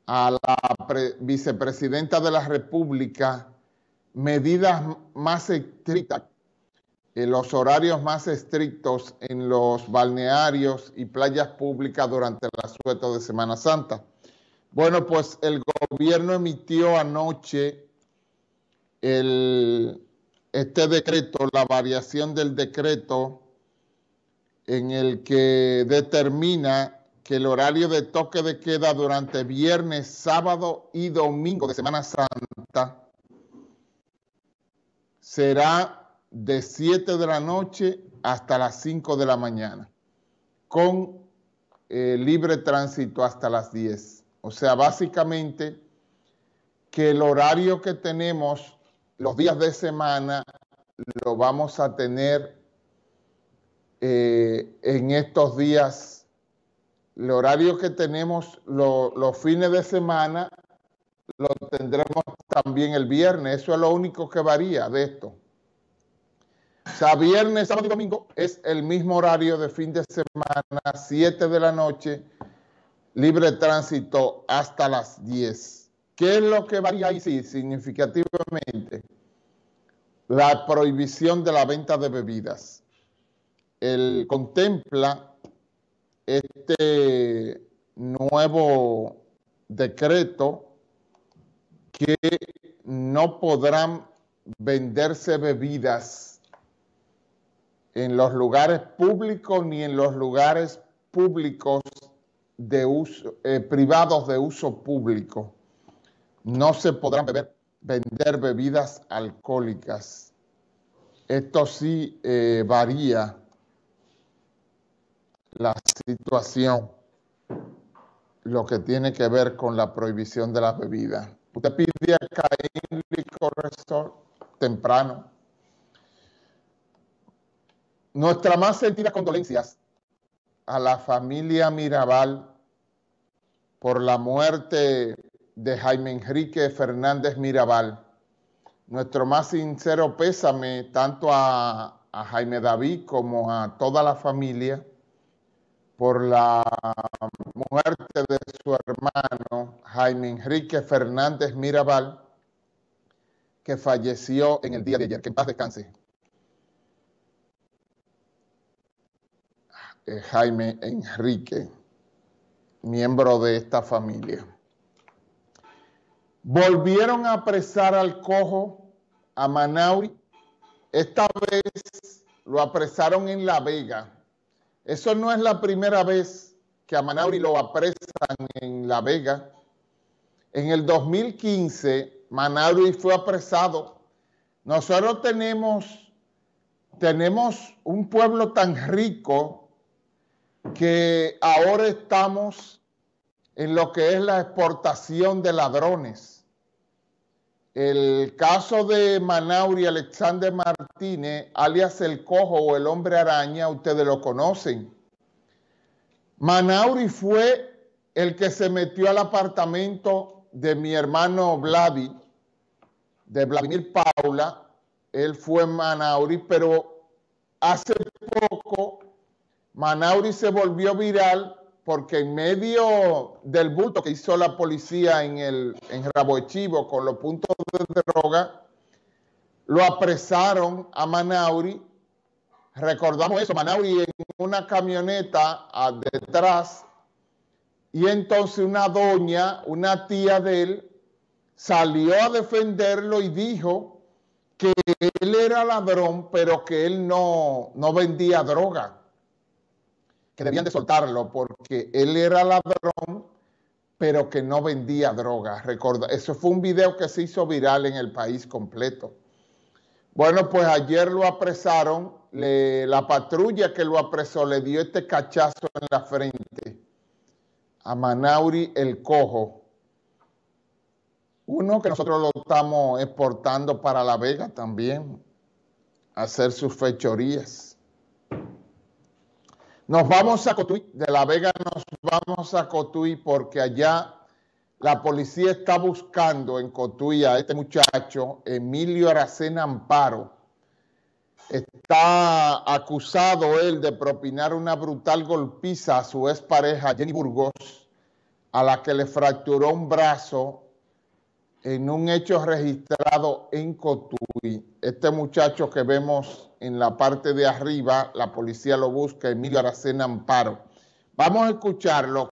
a la vicepresidenta de la República medidas más estrictas, los horarios más estrictos en los balnearios y playas públicas durante el asueto de Semana Santa. Bueno, pues el gobierno emitió anoche este decreto, la variación del decreto en el que determina que el horario de toque de queda durante viernes, sábado y domingo de Semana Santa será de 7 de la noche hasta las 5 de la mañana, con libre tránsito hasta las 10. O sea, básicamente que el horario que tenemos los días de semana lo vamos a tener en estos días. El horario que tenemos los fines de semana lo tendremos también el viernes. Eso es lo único que varía de esto. O sea, viernes, sábado y domingo es el mismo horario de fin de semana, 7 de la noche, libre tránsito hasta las 10. ¿Qué es lo que varía ahí? Sí, significativamente, la prohibición de la venta de bebidas. Él contempla este nuevo decreto que no podrán venderse bebidas en los lugares públicos ni en los lugares públicos de uso, privados de uso público. No se podrán vender bebidas alcohólicas. Esto sí varía la situación, lo que tiene que ver con la prohibición de las bebidas. Usted pide a Caín Liquor Resort temprano. Nuestras más sentidas condolencias a la familia Mirabal por la muerte de Jaime Enrique Fernández Mirabal. Nuestro más sincero pésame tanto a Jaime David como a toda la familia por la muerte de su hermano Jaime Enrique Fernández Mirabal, que falleció en el día de ayer. Que en paz descanse. Jaime Enrique, miembro de esta familia. Volvieron a apresar al cojo, a Manauri. Esta vez lo apresaron en La Vega. Eso no es la primera vez que a Manauri lo apresan en La Vega. En el 2015, Manauri fue apresado. Nosotros tenemos un pueblo tan rico que ahora estamos en lo que es la exportación de ladrones. El caso de Manauri Alexander Martínez, alias el Cojo o el Hombre Araña, ustedes lo conocen. Manauri fue el que se metió al apartamento de mi hermano Vladi, de Vladimir Paula. Él fue Manauri, pero hace poco Manauri se volvió viral porque en medio del bulto que hizo la policía en Rabo de Chivo con los puntos de droga, lo apresaron a Manauri. Recordamos eso, Manauri en una camioneta detrás, y entonces una doña, una tía de él, salió a defenderlo y dijo que él era ladrón, pero que él no vendía droga, que debían de soltarlo porque él era ladrón, pero que no vendía droga. Recuerda, eso fue un video que se hizo viral en el país completo. Bueno, pues ayer lo apresaron, la patrulla que lo apresó le dio este cachazo en la frente a Manauri el Cojo, uno que nosotros lo estamos exportando para La Vega también, a hacer sus fechorías. Nos vamos a Cotuí, de La Vega nos vamos a Cotuí porque allá la policía está buscando en Cotuí a este muchacho, Emilio Aracena Amparo. Está acusado él de propinar una brutal golpiza a su expareja Jenny Burgos a la que le fracturó un brazo en un hecho registrado en Cotuí. Este muchacho que vemos en la parte de arriba, la policía lo busca, Emilio Aracena Amparo. Vamos a escucharlo.